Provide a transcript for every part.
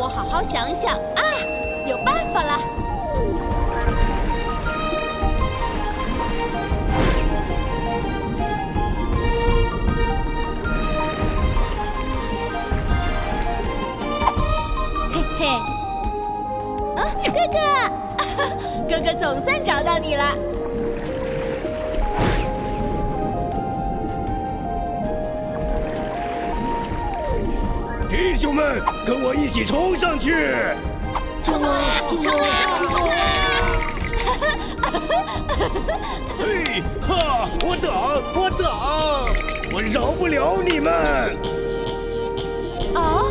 我好好想想啊，有办法了！嘿嘿，啊，哥哥，哥哥总算找到你了。 弟兄们，跟我一起冲上去！ 冲啊！冲啊！冲啊！ 嘿哈！我挡！我饶不了你们！ 哦，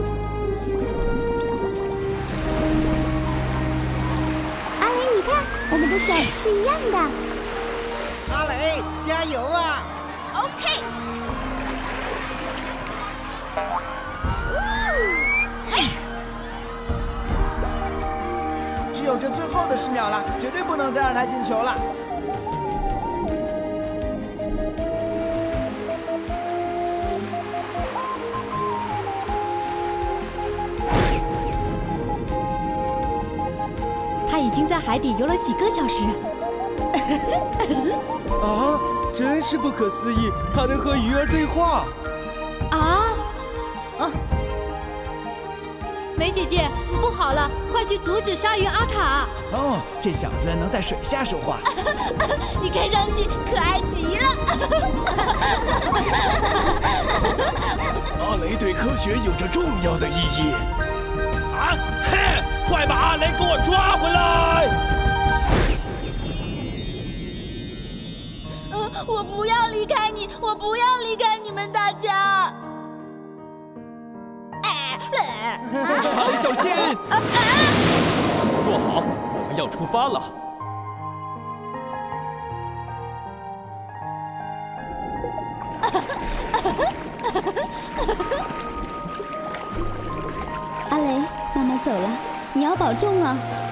阿雷，你看，我们的手是一样的。 阿雷，加油啊 OK。 只有这最后的10秒了，绝对不能再让他进球了。 他已经在海底游了几个小时。 啊，真是不可思议，他能和鱼儿对话。 梅姐姐，不好了，快去阻止鲨鱼阿塔！ 哦，这小子能在水下说话。 你看上去可爱极了。 阿雷对科学有着重要的意义。 啊！嘿，快把阿雷给我抓回来！ 我不要离开你，我不要离开你们大家。 阿雷，小心！ 坐好，我们要出发了。 阿雷，妈妈走了，你要保重啊。